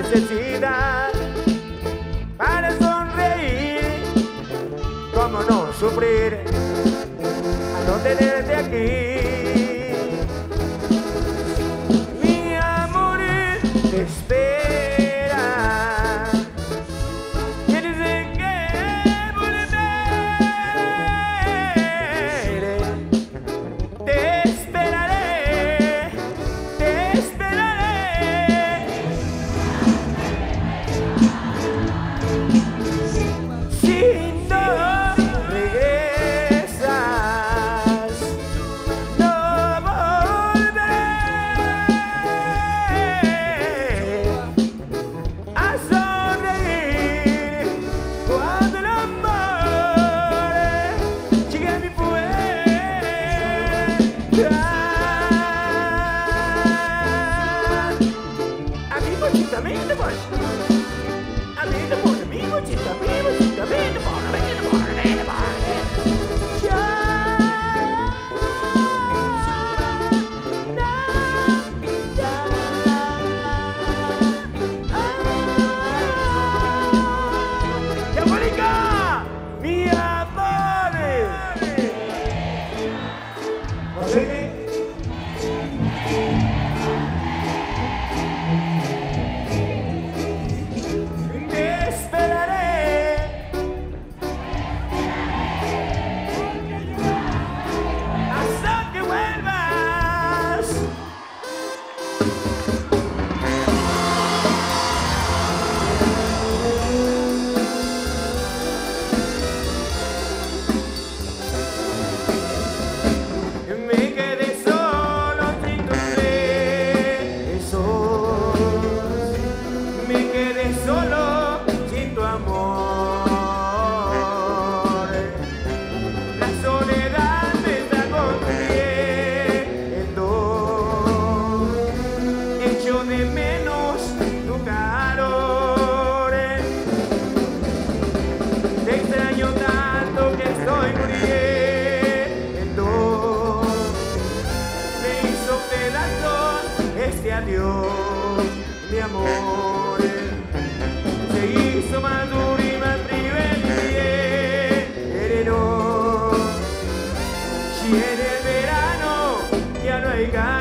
necesidad para sonreír. ¿Cómo no sufrir al no tenerte aquí? Mi amor te espera. Tienes que volver. Te esperaré, te esperaré. Si no regresas, no volveré a sonreír cuando el amor llegue a mi puerta. Amigo, chistamente, pues. Amigo, por amigo, chistamente, chistamente, por amigo, por amigo, por amigo. Ya. ¡Diabólica! ¡Mi amor! ¿José? Te esperaré hasta que vuelvas. Me quedé solo sin tus besos. Me quedé solo sin tu amor. La soledad me está consumiendo. Echo de menos tu calor. Te extraño tanto que estoy muriendo. Me hizo pedazos este adiós, mi amor. Se hizo más duro y más frío el invierno. Si en el verano ya no hay gas.